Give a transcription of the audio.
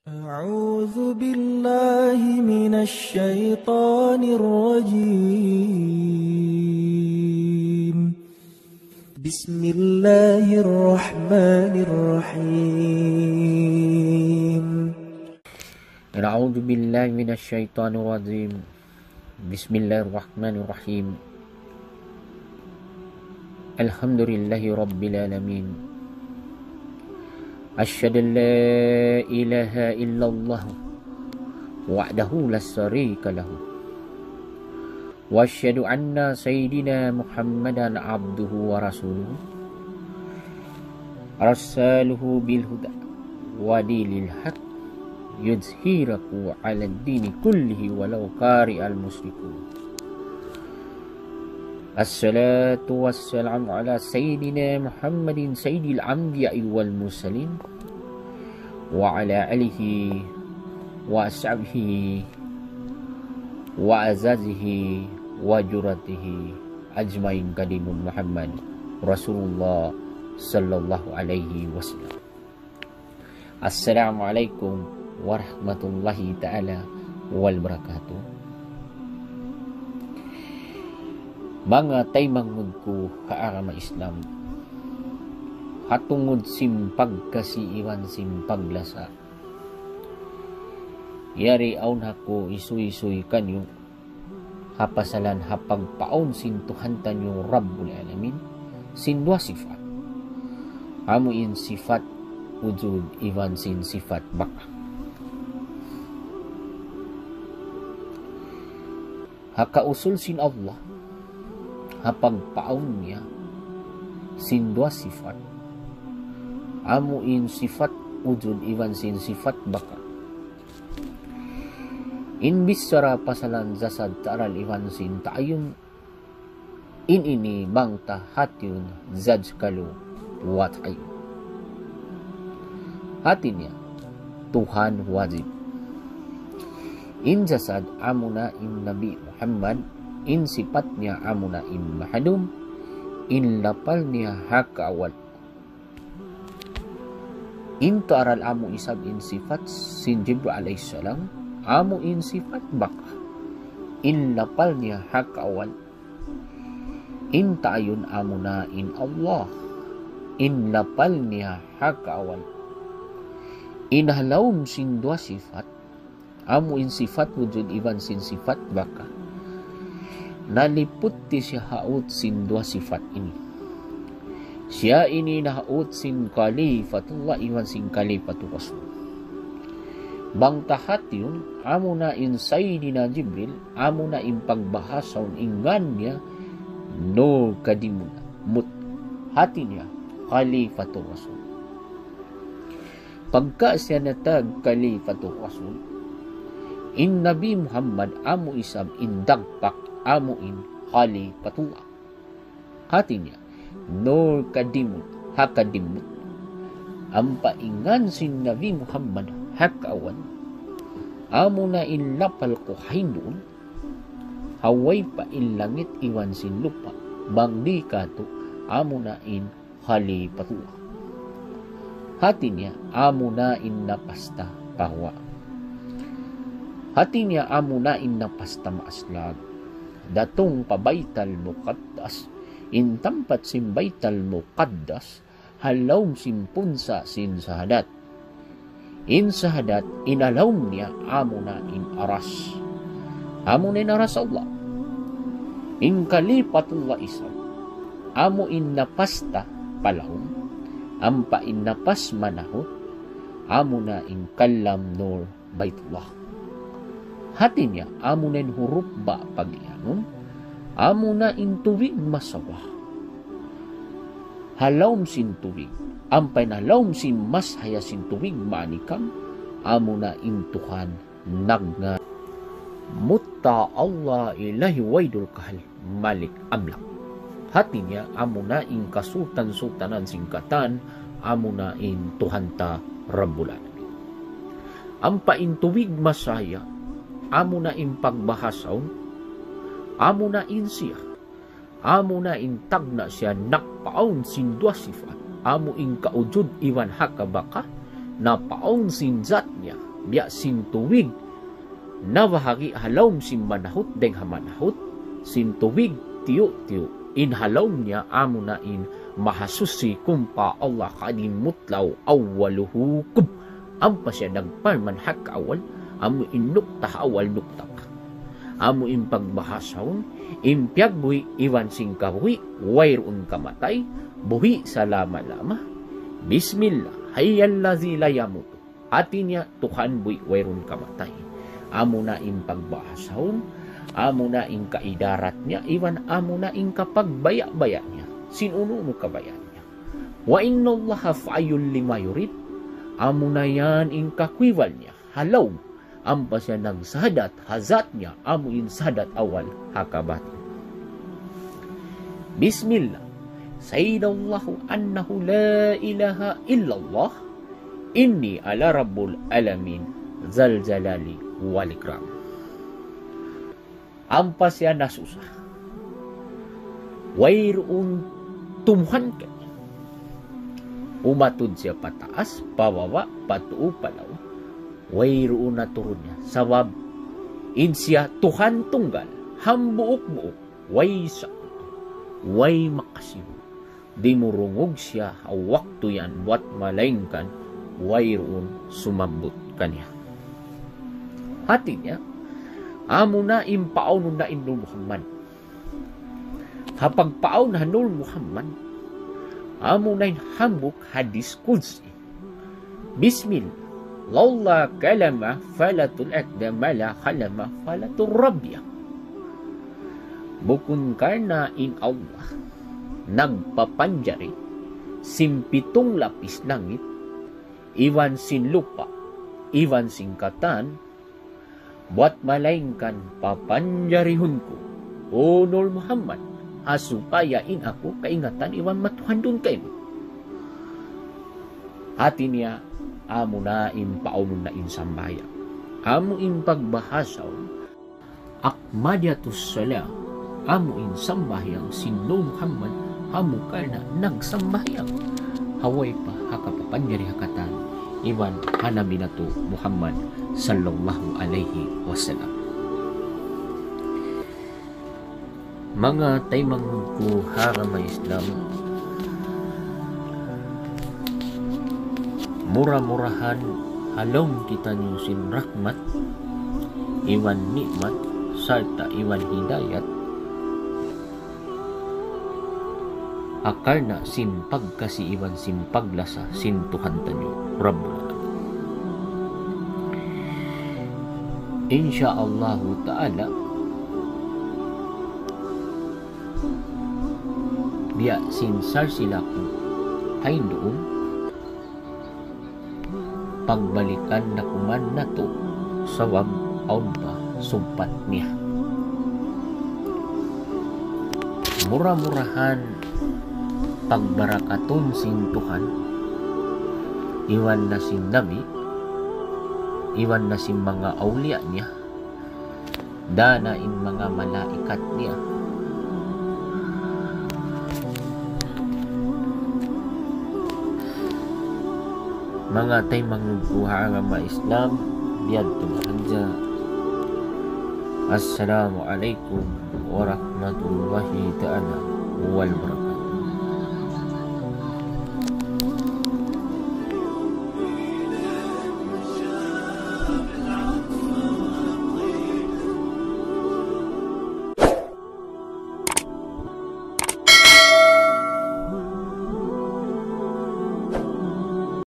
أعوذ بالله من الشيطان الرجيم بسم الله الرحمن الرحيم أعوذ بالله من الشيطان الرجيم بسم الله الرحمن الرحيم الحمد لله رب العالمين أشهد أن لا إله إلا الله وحده لا شريك له وأشهد أن سيدنا محمدا عبده ورسوله أرسله بالهدى ودين الحق يظهره على الدين كله ولو كره المشركون الصلاة والسلام على سيدنا محمد سيد الأنبياء والمرسلين وعلى آله وأصحابه وأزواجه وذريته أجمعين قديم محمد رسول الله صلى الله عليه وسلم. Assalamualaikum warahmatullahi ta'ala wabarakatuh. Mga taymangudku haarama Islam, hatungod simpag kasi iwan simpag lasa. Yari aun hako isuy-isuy kanyo, hapasalan hapagpaon sintuhantan yung Rabbul Alamin, sindwa sifat. Amuin sifat wujud iwan sin sifat baka. Hakausul sin Allah, hapagpaon niya sindwa sifat. Amuin sifat wujud iwan sin sifat baka. In bisara pasalan zasad taral iwan sin taayun in ini bangta hatyun zaj kalu wat ayun. Hati niya Tuhan wajib. In jasad amuna in Nabi Muhammad, in sifatnya amuna in mahadum, in lapalnya hak awal. In taral amu isab in sifat sin Jibril alaihissalam, amu in sifat baka, in lapalnya hak awal. In ta'ayun amuna in Allah, in lapalnya hak awal. Inahlawm sin dua sifat, amu in sifat wujud iwan sin sifat baka. Naliput ti siya haut sin dua sifat ini. Siya ini nahaut sin kalifatullah iwan sin kalifatul rasul. Bang tahat yun, amu na in Sayyidina Jibril, amu na in pagbahasaw ingan niya, no kadimuna, mut hati niya, kalifatul rasul. Pagka siya natag kalifatul rasul, in Nabi Muhammad amu isab in dagpak amu in kalifatullah. Hati niya, nur kadimut hakadimut. Ang paingan sin Nabi Muhammad hakawan, amu na in lapal ko hindun, haway pa in langit iwan sin lupa, bang di kato amu na in kalifatullah. Hati niya amu na in napasta kahwa. Hati niya amu na in napasta maaslag. Datong pabaital muqaddas, in tampat sim baital muqaddas, halawm sim punsa sin sahadat. In sahadat inalawm niya amu na in aras. Amu na in aras Allah. In kalifatullah isam, amu in napasta palahum. Ampa in napas manaho, amu na in kalam nur baitullah. Hati niya, amu na in huruf ba pag-ihanon, amu na in tuwig masawah. Halawm sin tuwig, ampay na halawm sin mas haya sin tuwig maanikam, amu na in Tuhan nagna. Mutta Allah ilahi waidul kahal malik amlak. Hati niya amu na in kasultan-sultanan singkatan, amu na in Tuhanta Rabbul Alamin. Ampa in tuwig masaya, amu na in pagbahasaw, amu na in siya, amu na in tagna siya nakpaon sin dua sifat, amu in kaujud iwan hakabaka, na paon sin zat niya, biya sintuwig na bahagi halawm sin manahut deng hamanahut sintuwig tiyo inhalawm niya amo na in mahasusi kumpa Allah kadin mutlaw awaluhu kub ampa siya nagparman hak awal amo inukta awal nuktak amo in pagbahasaw impyag buhi iwan sing kabuhi wayroon kamatay buhi sa lama-lama bismillah hayyallazi la yamutu ati niya Tuhan buhi wayroon kamatay amo na in pagbahasaw amo na in kaidarat niya iwan amo na in kapagbaya-baya niya sinuno mo kabaya niya wa innallaha fa'ayul lima yurid amo na yan in kakwiwal niya halaw ampa siya ng sadat hazat niya amo in sadat awal hakabati bismillah sayyidallahu annahu la ilaha illallah inni ala rabbul alamin zal jalali wal ikram ampa siya nasusah wayroon tumuhan ka umatod siya pataas pababa patuo palaw wayroon na turun niya sawab in siya Tuhan tunggal hambuok-buok way sa way makasiw di murungog siya waktu yan buat malaingkan wayroon sumambot kanya hati niya amo na impaon na Nur Muhammad hapag paon na Nur Muhammad amo na hambuk hadis qudsi bismillah lalla kalama falatul akdamala khalama falatul rabya bukun karna in Allah nagpapanjari simpitong lapis langit iwan sin lupa iwan singkatan buat malaingkan papanjarihun ko o Nur Muhammad asupayain ako kaingatan iwan matuhan dun kayo hati niya amo na impaunon na insambaya amo in pagbahasaw akmadiatus sala amo in sambahyang sin Nur Muhammad amo ka na nagsambahyang haway pa hakapapanjari hakatan iwan hanaminatu Muhammad sallallahu alaihi wasallam mga taymang ko harama Islam murah-murahan halong kita nyusin rahmat iwan nikmat serta iwan hidayat akarna sin pagkasi iwan sin paglasa sin Tuhan tanyo Rabbul insyaallah ta'ala biya sin sarsilaku ay doon pagbalikan na kuman na to sawab aun pa sumpat niya murah-murahan pagbarakaton sin Tuhan iwan na sin Nabi iwan na sin mga awliya niya dana in mga malaikat niya mga tay mangguha nga Islam biyad tumanja assalamualaikum warahmatullahi ta'ala wal barakatuh